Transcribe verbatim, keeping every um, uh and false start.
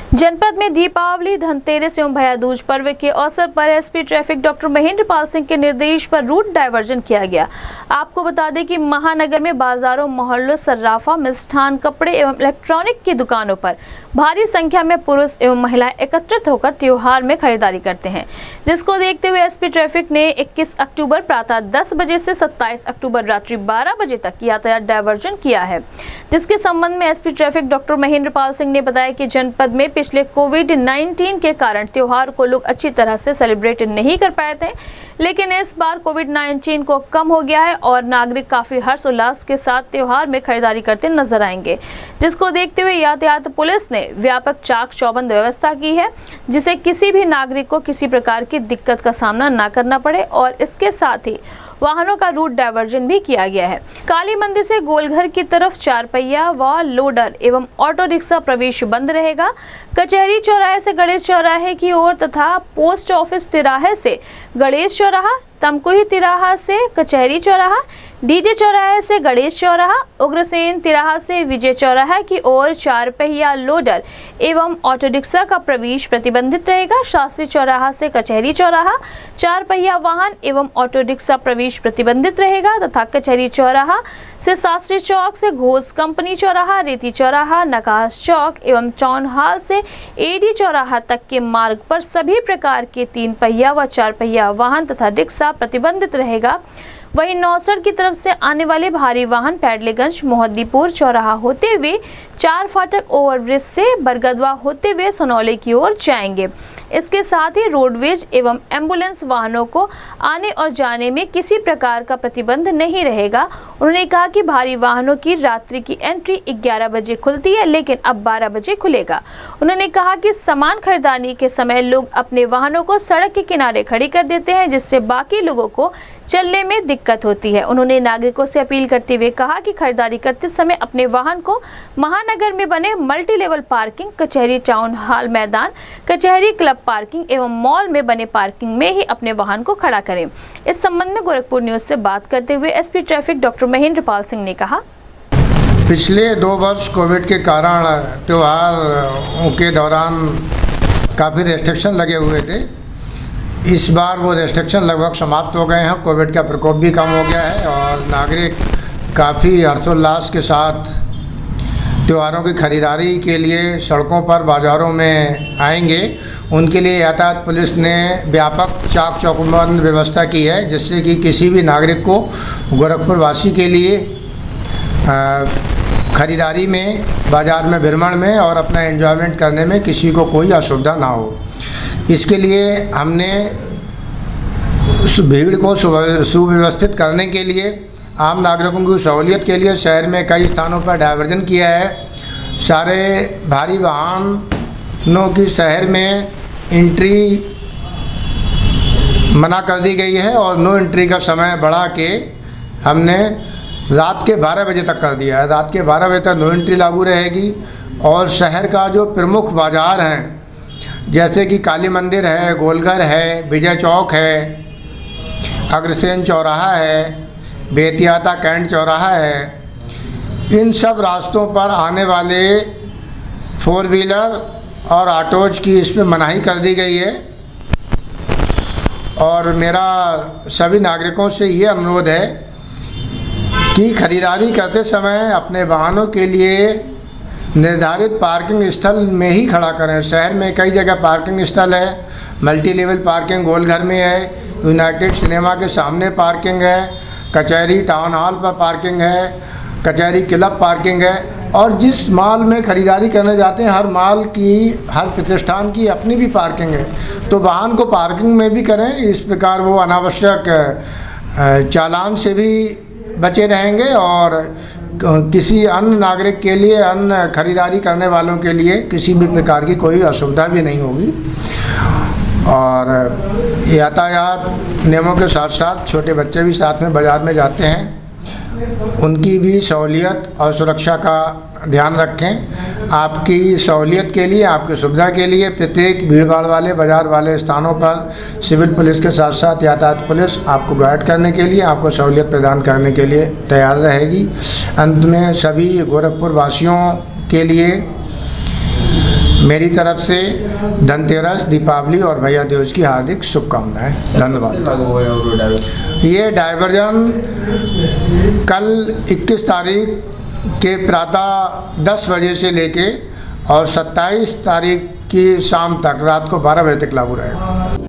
जनपद में दीपावली, धनतेरस एवं भैया दूज पर्व के अवसर पर SP traffic doctor Mahendra Pal Singh के निर्देश पर रूट डायवर्जन किया गया। आपको बता दें कि महानगर में बाजारों, मोहल्लों, सर्राफा, मिष्ठान, कपड़े एवं इलेक्ट्रॉनिक की दुकानों पर भारी संख्या में पुरुष एवं महिलाएं एकत्रित होकर त्योहार में खरीदारी करते हैं, जिसको देखते हुए एसपी ट्रैफिक ने इक्कीस अक्टूबर प्रातः दस बजे से सत्ताईस अक्टूबर रात्रि बारह बजे तक यातायात डायवर्जन किया है। जिसके संबंध में SP traffic doctor Mahendra Pal Singh ने बताया कि जनपद में पिछले कोविड नाइन्टीन के कारण त्योहार को लोग अच्छी तरह से सेलिब्रेट नहीं कर पाए थे, लेकिन इस बार कोविड नाइन्टीन को कम हो गया है और नागरिक काफी हर्ष उल्लास के साथ त्योहार में खरीदारी करते नजर आएंगे, जिसको देखते हुए यातायात पुलिस ने व्यापक चाक चौबंद व्यवस्था की है, जिसे किसी भी नागरिक को किसी प्रकार की दिक्कत का सामना न करना पड़े और इसके साथ ही वाहनों का रूट डायवर्जन भी किया गया है। काली मंदिर से गोलघर की तरफ चार पहिया व लोडर एवं ऑटो रिक्शा प्रवेश बंद रहेगा। कचहरी चौराहे से गणेश चौराहे की ओर तथा पोस्ट ऑफिस तिराहे से गणेश चौराहा, तमकुही तिराहा से कचहरी चौराहा, डीजे चौराहे से गणेश चौराहा, उग्रसेन तिराहा से विजय चौराहा की ओर चार पहिया लोडर एवं ऑटो रिक्शा का प्रवेश प्रतिबंधित रहेगा। शास्त्री चौराहा से कचहरी चौराहा चार पहिया वाहन एवं ऑटो रिक्शा प्रवेश प्रतिबंधित रहेगा तथा कचहरी चौराहा से शास्त्री चौक से घोष कंपनी चौराहा, रेती चौराहा, नकाश चौक एवं टाउन हॉल से एडी चौराहा तक के मार्ग पर सभी प्रकार के तीन पहिया व चार पहिया वाहन तथा रिक्शा प्रतिबंधित रहेगा। वहीं नौसर की तरफ से आने वाले भारी वाहन पैडलेगंज, मोहद्दीपुर चौराहा होते हुए चार फाटक ओवरब्रिज से बरगदवा होते हुए सोनौली की ओर जाएंगे। इसके साथ ही रोडवेज एवं एम्बुलेंस वाहनों को आने और जाने में किसी प्रकार का प्रतिबंध नहीं रहेगा। उन्होंने कहा कि भारी वाहनों की रात्रि की एंट्री ग्यारह बजे खुलती है, लेकिन अब बारह बजे खुलेगा। उन्होंने कहा कि सामान खरीदारी के समय लोग अपने वाहनों को सड़क के किनारे खड़ी कर देते हैं, जिससे बाकी लोगों को चलने में दिक्कत होती है। उन्होंने नागरिकों से अपील करते हुए कहा कि खरीदारी करते समय अपने वाहन को महानगर में बने मल्टी लेवल पार्किंग, कचहरी टाउन हॉल मैदान, कचहरी क्लब पार्किंग एवं मॉल में बने पार्किंग में ही अपने वाहन को खड़ा करें। इस संबंध में गोरखपुर न्यूज से बात करते हुए SP traffic doctor Mahendra Pal Singh ने कहा, पिछले दो वर्ष कोविड के कारण त्योहारों के दौरान काफ़ी रेस्ट्रिक्शन लगे हुए थे। इस बार वो रेस्ट्रिक्शन लगभग समाप्त हो गए हैं, कोविड का प्रकोप भी कम हो गया है और नागरिक काफ़ी हर्षोल्लास के साथ त्योहारों की खरीदारी के लिए सड़कों पर, बाज़ारों में आएंगे। उनके लिए यातायात पुलिस ने व्यापक चाक चौबंद व्यवस्था की है, जिससे कि किसी भी नागरिक को गोरखपुर वासी के लिए ख़रीदारी में, बाज़ार में भ्रमण में और अपना एंजॉयमेंट करने में किसी को कोई असुविधा ना हो। इसके लिए हमने उस भीड़ को सुव्यवस्थित करने के लिए, आम नागरिकों की सहूलियत के लिए शहर में कई स्थानों पर डायवर्जन किया है। सारे भारी वाहनों की शहर में एंट्री मना कर दी गई है और नो एंट्री का समय बढ़ा के हमने रात के बारह बजे तक कर दिया है। रात के बारह बजे तक नो एंट्री लागू रहेगी और शहर का जो प्रमुख बाज़ार हैं, जैसे कि काली मंदिर है, गोलघर है, विजय चौक है, अग्रसेन चौराहा है, बेतियाता कैंट चौराहा है, इन सब रास्तों पर आने वाले फोर व्हीलर और ऑटोज की इसमें मनाही कर दी गई है। और मेरा सभी नागरिकों से ये अनुरोध है कि खरीदारी करते समय अपने वाहनों के लिए निर्धारित पार्किंग स्थल में ही खड़ा करें। शहर में कई जगह पार्किंग स्थल है, मल्टी लेवल पार्किंग गोलघर में है, यूनाइटेड सिनेमा के सामने पार्किंग है, कचहरी टाउन हॉल पर पार्किंग है, कचहरी क्लब पार्किंग है और जिस मॉल में ख़रीदारी करने जाते हैं हर मॉल की, हर प्रतिष्ठान की अपनी भी पार्किंग है। तो वाहन को पार्किंग में भी करें, इस प्रकार वो अनावश्यक चालान से भी बचे रहेंगे और किसी अन्य नागरिक के लिए, अन्य खरीदारी करने वालों के लिए किसी भी प्रकार की कोई असुविधा भी नहीं होगी। और यातायात नियमों के साथ साथ छोटे बच्चे भी साथ में बाज़ार में जाते हैं, उनकी भी सहूलियत और सुरक्षा का ध्यान रखें। आपकी सहूलियत के लिए, आपकी सुविधा के लिए प्रत्येक भीड़भाड़ वाले, बाज़ार वाले स्थानों पर सिविल पुलिस के साथ साथ यातायात पुलिस आपको गाइड करने के लिए, आपको सहूलियत प्रदान करने के लिए तैयार रहेगी। अंत में सभी गोरखपुर वासियों के लिए मेरी तरफ से धनतेरस, दीपावली और भैया दूज की हार्दिक शुभकामनाएं। धन्यवाद। ये डायवर्जन कल इक्कीस तारीख के प्रातः दस बजे से लेके और सत्ताईस तारीख की शाम तक, रात को बारह बजे तक लागू रहेगा।